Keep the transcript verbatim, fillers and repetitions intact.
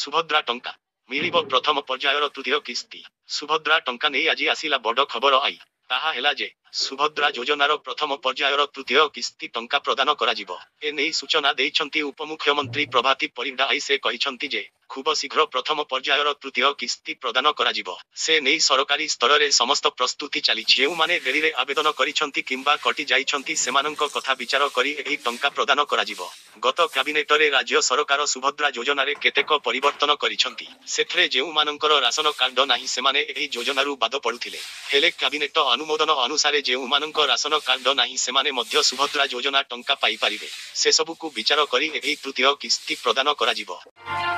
सुभद्रा टंका मिलिब प्रथम पर्यायर तृतीय किस्ती सुभद्रा टंका नहीं आज आसिला बड़ खबर आई ताहा हेला जे सुभद्रा योजनार प्रथम पर्यायर तृतीय किस्ती टंका प्रदान कराजिबो ए नै सूचना दैछंती उपमुख्यमंत्री प्रभाती परिडा आई से कहिछंती जे खूब शीघ्र प्रथम पर्यायर तृतीय किस्ती प्रदान कराजिबो से नै सरकारी स्तर रे समस्त प्रस्तुति चली जेउ माने डेरी रे आवेदन करिछंती किंबा कटि जाइछंती सेमानंक कथा विचार करी एही टंका प्रदान कराजिबो गत कैबिनेट रे राज्य सरकार सुभद्रा योजना रे केतेक परिवर्तन करिछंती सेथरे जेउ मानंकर राशन कार्ड नाही सेमाने एही योजनारु बाद पडुथिले हेले कैबिनेट अनुमोदन अनुसारे जेउ मानंक राशन कार्ड नाही सेमाने मध्य सुभद्रा योजना टंका पाई पारिबे से सबुकु विचार करी एही तृतीय किस्ती प्रदान कराजिबो।